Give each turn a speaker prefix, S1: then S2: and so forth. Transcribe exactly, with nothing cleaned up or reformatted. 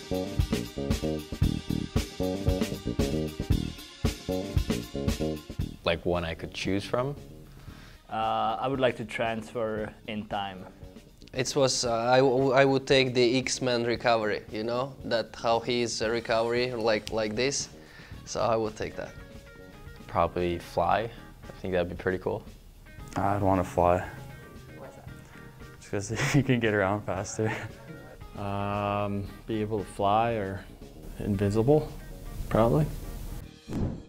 S1: Like one I could choose from?
S2: Uh, I would like to transfer in time.
S3: It was, uh, I, w I would take the X-Men recovery, you know, that how he is a recovery, like, like this, so I would take that.
S1: Probably fly. I think that'd be pretty cool.
S4: I'd want to fly.
S2: What's that?
S4: Just because you can get around faster.
S5: Um, be able to fly or invisible, probably.